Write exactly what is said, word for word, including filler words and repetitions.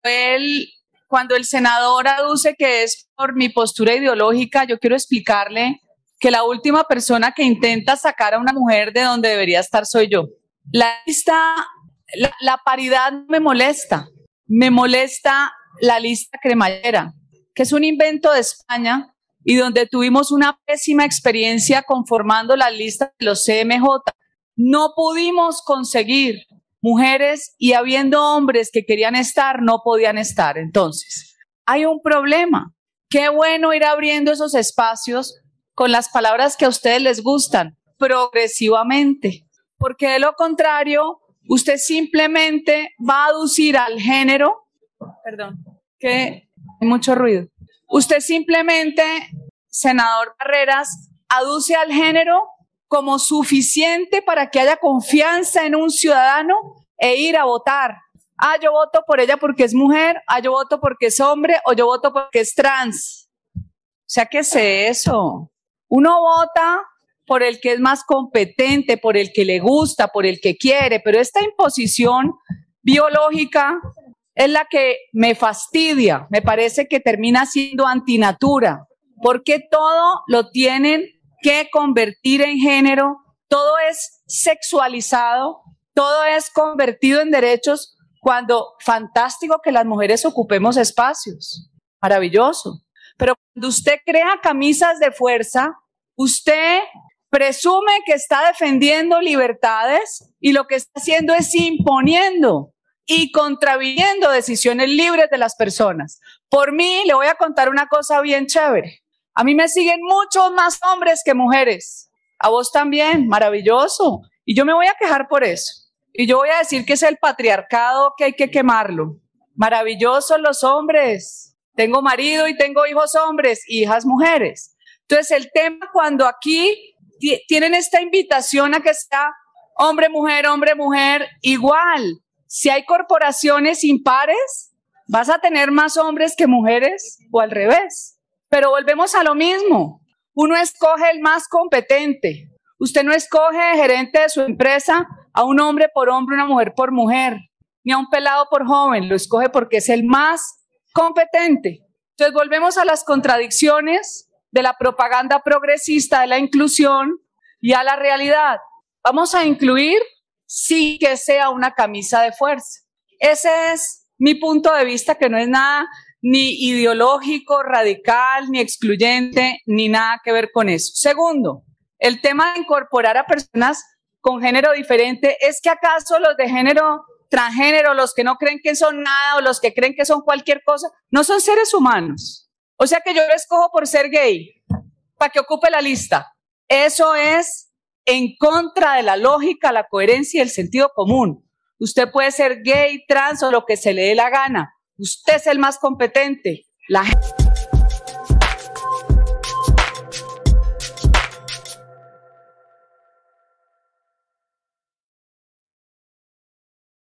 él, cuando el senador aduce que es por mi postura ideológica, yo quiero explicarle que la última persona que intenta sacar a una mujer de donde debería estar soy yo. La lista, la, la paridad me molesta, me molesta la lista cremallera, que es un invento de España y donde tuvimos una pésima experiencia conformando la lista de los C M J. No pudimos conseguir mujeres y habiendo hombres que querían estar, no podían estar. Entonces, hay un problema. Qué bueno ir abriendo esos espacios con las palabras que a ustedes les gustan, progresivamente, porque de lo contrario, usted simplemente va a aducir al género, perdón, que hay mucho ruido, usted simplemente, senador Barreras, aduce al género como suficiente para que haya confianza en un ciudadano e ir a votar. Ah, yo voto por ella porque es mujer, ah, yo voto porque es hombre, o yo voto porque es trans. O sea, ¿qué es eso? Uno vota por el que es más competente, por el que le gusta, por el que quiere, pero esta imposición biológica es la que me fastidia, me parece que termina siendo antinatura, porque todo lo tienen que convertir en género, todo es sexualizado, todo es convertido en derechos, cuando fantástico que las mujeres ocupemos espacios, maravilloso. Pero cuando usted crea camisas de fuerza, usted presume que está defendiendo libertades y lo que está haciendo es imponiendo y contraviniendo decisiones libres de las personas. Por mí, le voy a contar una cosa bien chévere. A mí me siguen muchos más hombres que mujeres. A vos también, maravilloso. Y yo me voy a quejar por eso. Y yo voy a decir que es el patriarcado que hay que quemarlo. Maravillosos los hombres. Tengo marido y tengo hijos hombres, hijas mujeres. Entonces el tema cuando aquí tienen esta invitación a que sea hombre, mujer, hombre, mujer, igual. Si hay corporaciones impares, vas a tener más hombres que mujeres o al revés. Pero volvemos a lo mismo. Uno escoge el más competente. Usted no escoge gerente de su empresa a un hombre por hombre, una mujer por mujer, ni a un pelado por joven. Lo escoge porque es el más competente. Entonces volvemos a las contradicciones de la propaganda progresista de la inclusión y a la realidad. Vamos a incluir sin que sea una camisa de fuerza. Ese es mi punto de vista, que no es nada ni ideológico, radical, ni excluyente, ni nada que ver con eso. Segundo, el tema de incorporar a personas con género diferente, ¿es que acaso los de género transgénero, los que no creen que son nada o los que creen que son cualquier cosa, no son seres humanos? O sea que yo lo escojo por ser gay, para que ocupe la lista. Eso es en contra de la lógica, la coherencia y el sentido común. Usted puede ser gay, trans o lo que se le dé la gana. Usted es el más competente. La